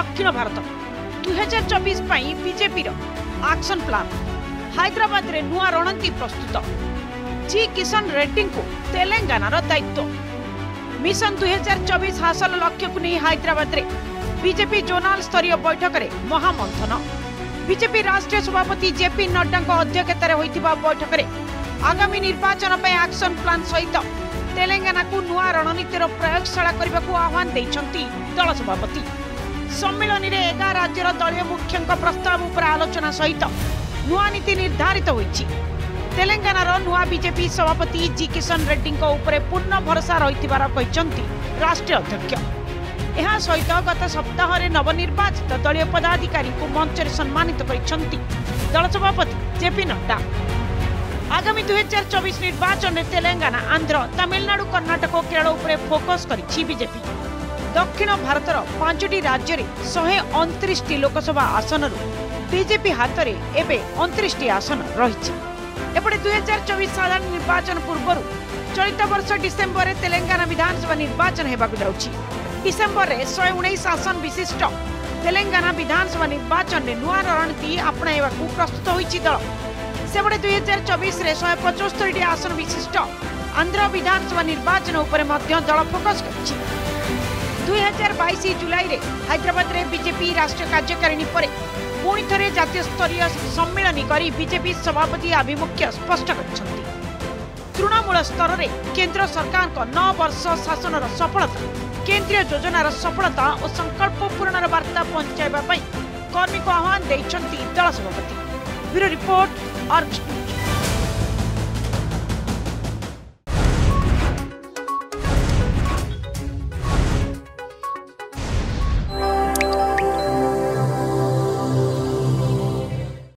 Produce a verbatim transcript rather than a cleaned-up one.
दक्षिण भारत दुई हजार चौबीस बीजेपी एक्शन प्लान हैदराबाद रे नुआ रणनीति प्रस्तुत जी किशन रेड्डी को तेलंगानार दायित्व मिशन दुई हजार चौबीस हासिल लक्ष्य को नहीं हैदराबाद रे बीजेपी जोनाल स्तरीय बैठक में महामंथन बीजेपी राष्ट्रीय सभापति जेपी नड्डा अध्यक्षतार होइतिबा बैठक में आगामी निर्वाचन पर एक्शन प्लान सहित तेलंगाना को नुआ रणनीतिर प्रयोगशाला करने को आह्वान देइछंती दल सभापति सम्मेलन में एगार राज्यर दलीय मुख्यों प्रस्ताव पर आलोचना सहित नुआ नीति निर्धारित होइछि। तेलंगानार नुआ बीजेपी सभापति जी किशन रेड्डी पूर्ण भरोसा रहिथिबार कहिसंती राष्ट्रीय अध्यक्ष। एहा सहित गत सप्ताह में नवनिर्वाचित दलीय पदाधिकारी को मंच में सम्मानित करिसंती दल सभापति जेपी नड्डा। आगामी दुई हजार चौबीस निर्वाचन में तेलंगाना आंध्र तमिलनाडु कर्णाटक और केरल उपरे फोकस करिछि बीजेपी। दक्षिण भारतर पांचटी राज्य में शहे अणतीस लोकसभा आसन बीजेपी हाथ में एबे अणतीस आसन रही। एपटे दुई हजार चौबीस साधारण निर्वाचन पूर्व चलित वर्ष डिसेम्बर में तेलंगाना विधानसभा निर्वाचन होगाक जाउछि। डिसेम्बर में शहे उन्नीस आसन विशिष्ट तेलंगाना विधानसभा निर्वाचन में नुआ रणनीति अपणाइबा प्रस्तुत होइछि दल। सेबड़े दुई हजार चौबीस शहे पचस्तरी आसन विशिष्ट आंध्र विधानसभा निर्वाचन उपरे मध्य दल फोकस करिछि। दुई हजार बाईस जुलाई रे हैदराबाद रे बीजेपी राष्ट्रीय कार्यकारिणी पर पुणी थे जातीय स्तरीय सम्मेलन कर बीजेपी सभापति आभिमुख्य स्पष्ट करिसंती। तृणमूल स्तर में केंद्र सरकार को नौ वर्ष शासन सफलता केंद्रीय योजनार सफलता और संकल्प पूरणर वार्ता पहुंचाइबा कर्मी को आह्वान देइछंती दल सभापति। Bureau report Argus news.